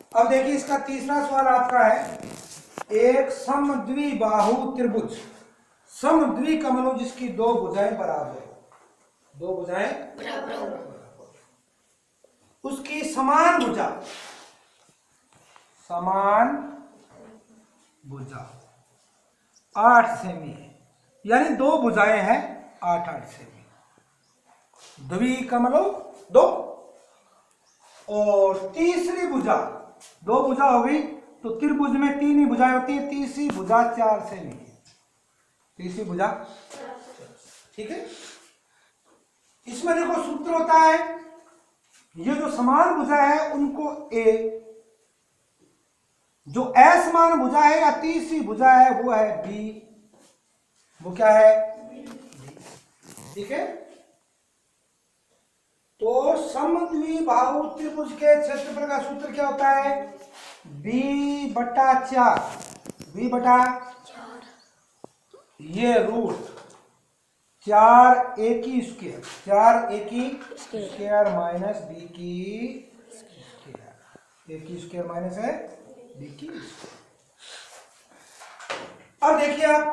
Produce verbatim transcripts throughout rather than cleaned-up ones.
अब देखिए इसका तीसरा सवाल आपका है, एक समद्विबाहु त्रिभुज, समद्विकमलु जिसकी दो भुजाएं बराबर, दो भुजाएं बराबर, उसकी समान भुजा, समान भुजा आठ सेमी है, यानी दो भुजाएं हैं आठ आठ सेमी, द्विकमलो दो, और तीसरी भुजा, दो भुजा हो गई तो त्रिभुज में तीन ही भुजाएं होती है, तीसरी भुजा चार सेमी, तीसरी भुजा, ठीक है। इसमें देखो सूत्र होता है, ये जो समान भुजा है उनको ए, जो असमान भुजा है या तीसरी भुजा है वो है बी, वो क्या है बी, ठीक है। तो समद्विबाहु त्रिभुज के क्षेत्रफल का सूत्र क्या होता है, बी बटा चार, बी बटा ये रूट चार ए की स्क्वायर, चार ए की स्क्वायर माइनस बी की स्क्वायर, ए की स्क्वायर माइनस है बी की स्क्वायर। अब देखिए आप,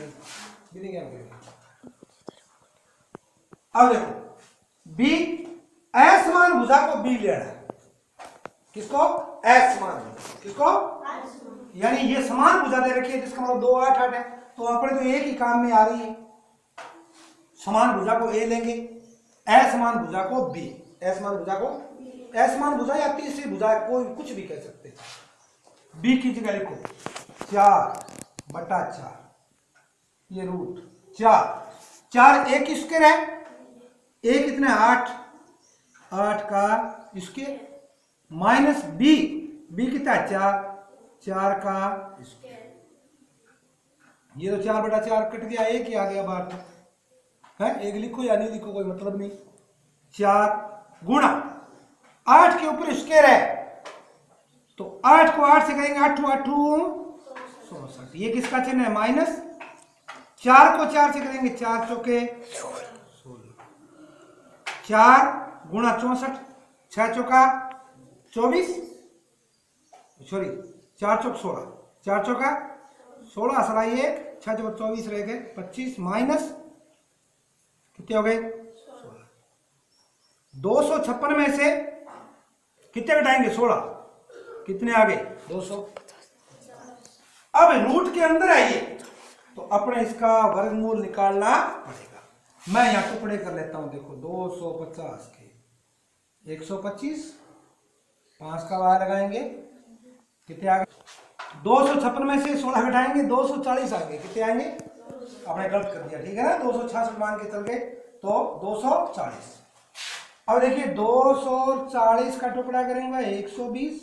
अब देखो बी असमान भुजा को बी ले रहा है, किसको असमान, किसको, यानी ये समान भुजा दे रखी है जिसका मतलब दो आठ आठ है, तो अपने तो एक ही काम में आ रही है, समान भुजा को ए लेंगे, असमान भुजा को बी, असमान भुजा को, असमान भुजा या तीसरी भुजा कोई कुछ भी कह सकते हैं, बी की जगह लिखो चार बटा चार, ये रूट चार, चार एक स्क्वायर है, एक कितने आठ, आठ का स्क्वायर माइनस बी, बी कितना चार, चार का स्क्वायर, ये तो चार बटा चार कट गया, एक ही आ गया बाहर तक है, एक लिखो या नहीं लिखो कोई मतलब नहीं, चार गुणा आठ के ऊपर स्क्वायर है तो आठ को आठ से करेंगे, आठू आठू चौसठ, ये किसका चिन्ह है माइनस, चार को चार से करेंगे चार चौके सोलह, चार गुणा चौसठ, छह चौका चौबीस, सॉरी चार चौक सोलह, चार चौका सोलह सलाई एक, छह चौक चौबीस रह गए पच्चीस, माइनस कितने हो गए सोलह, दो सौ छप्पन में से कितने घटाएंगे सोलह, कितने आ गए दो सौ। अब रूट के अंदर आइए तो अपने इसका वर्गमूल निकालना पड़ेगा, मैं यहां टुकड़े कर लेता हूं, देखो दो सौ पचास के एक सौ पच्चीस, पांच का बाहर लगाएंगे कितने आ गए, दो सौ छप्पन में से सोलह घटाएंगे दो सौ चालीस आएंगे, कितने आएंगे, आपने गलत कर दिया, ठीक है ना, दो सौ छियासठ मान के चल गए तो दो सौ चालीस। अब देखिए दो सौ चालीस का टुकड़ा करेंगे एक सौ बीस,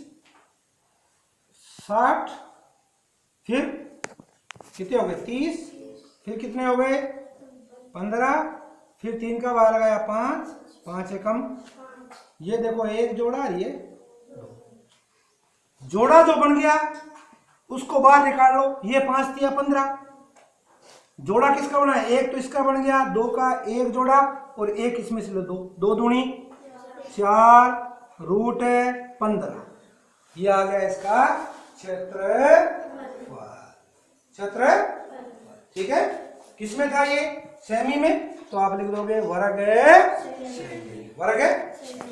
साठ, फिर कितने हो गए तीस, फिर कितने हो गए पंद्रह, फिर तीन का बाहर लगाया पांच, पांच एकम, ये देखो एक जोड़ा, ये जोड़ा जो बन गया उसको बाहर निकाल लो, ये पांच दिया पंद्रह, जोड़ा किसका बना है, एक तो इसका बन गया, दो का एक जोड़ा और एक इसमें से लो दो, दो दूनी चार, रूट है पंद्रह, ये आ गया इसका क्षेत्रफल, क्षेत्र, ठीक है, किसमें था ये सेमी में, तो आप लिख दोगे वर्ग सेमी, वर्ग